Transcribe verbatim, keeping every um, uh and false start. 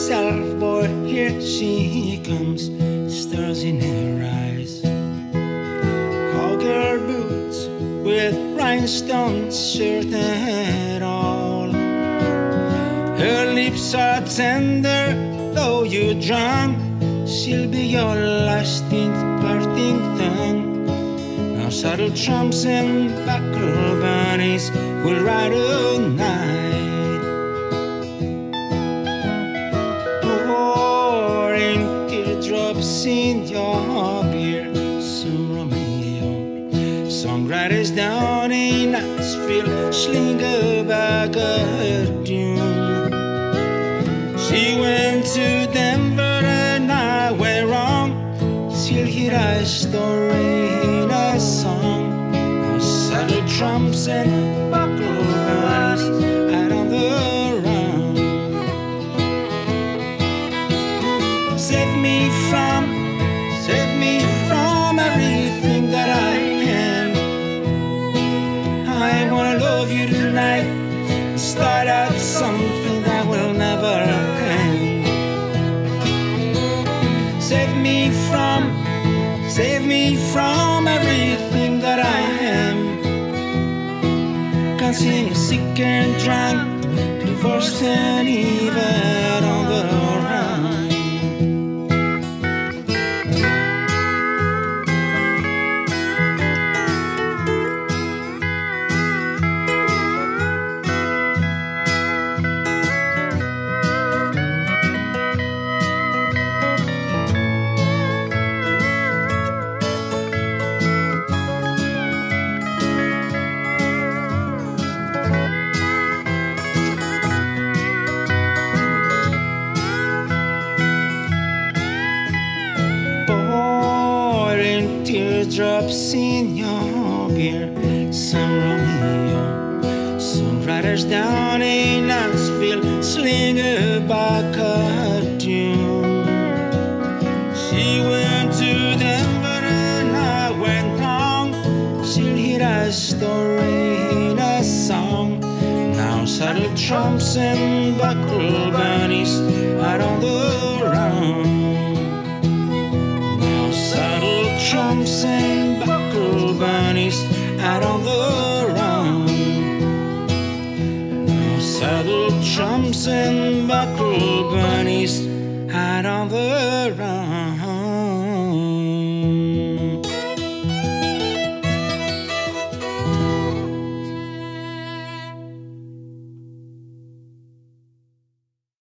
herself, boy, here she comes, stars in her eyes. Cowgirl boots with rhinestones, shirt and all. Her lips are tender, though you drown, she'll be your last parting tongue. Now saddle tramps and buckle bunnies will ride all night, pouring teardrops in your beer. Some Romeo, songwriters down in Nashville sling a bag of tune. She went to Denver and I went wrong. She'll hear a story in a song. Now saddle tramps and buckle bunnies out on the run. Save me from, save me from everything that I am. I wanna love you tonight and start out something that will never end. Save me from, save me from everything that I am. Can't sing sick and drunk, divorced and even on the run. Teardrops in your beer, some Romeo, songwriters down in Nashville sling a back a tune. She went to Denver and I went wrong. She'll hear a story in a song. Now saddle tramps and buckle bunnies out on the run. Tramps and buckle bunnies out on the run. Now saddle tramps and buckle bunnies out on the run.